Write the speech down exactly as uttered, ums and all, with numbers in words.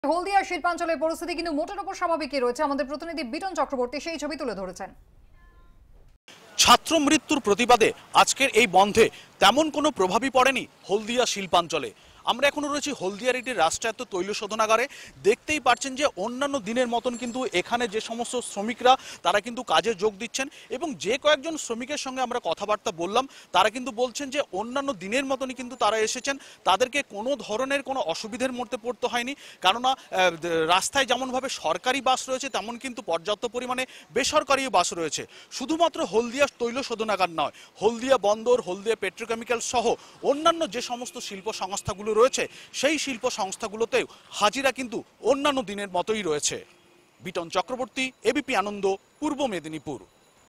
হলদিয়া শিল্পাঞ্চলের পরিস্থিতি কিন্তু মোটের উপর স্বাভাবিকই রয়েছে। আমাদের প্রতিনিধি বিটন চক্রবর্তী সেই ছবি তুলে ধরেছেন। ছাত্র মৃত্যুর প্রতিবাদে আজকের এই বন্ধে তেমন কোনো প্রভাবই পড়েনি হলদিয়া শিল্পাঞ্চলে। আমরা এখনো রয়েছি হলদিয়ার একটি রাষ্ট্রায়ত্ত তৈল শোধনাগারে। দেখতেই পাচ্ছেন যে অন্যান্য দিনের মতন কিন্তু এখানে যে সমস্ত শ্রমিকরা তারা কিন্তু কাজে যোগ দিচ্ছেন, এবং যে কয়েকজন শ্রমিকের সঙ্গে আমরা কথাবার্তা বললাম তারা কিন্তু বলছেন যে অন্যান্য দিনের মতনই কিন্তু তারা এসেছেন, তাদেরকে কোনো ধরনের কোনো অসুবিধার মধ্যে পড়তে হয়নি। কেননা রাস্তায় যেমনভাবে সরকারি বাস রয়েছে তেমন কিন্তু পর্যাপ্ত পরিমাণে বেসরকারি বাস রয়েছে। শুধুমাত্র হলদিয়া তৈল শোধনাগার নয়, হলদিয়া বন্দর, হলদিয়া পেট্রোকেমিক্যাল সহ অন্যান্য যে সমস্ত শিল্প সংস্থাগুলো রয়েছে সেই শিল্প সংস্থাগুলোতেও হাজিরা কিন্তু অন্যান্য দিনের মতোই রয়েছে। বিটন চক্রবর্তী, এবিপি আনন্দ, পূর্ব মেদিনীপুর।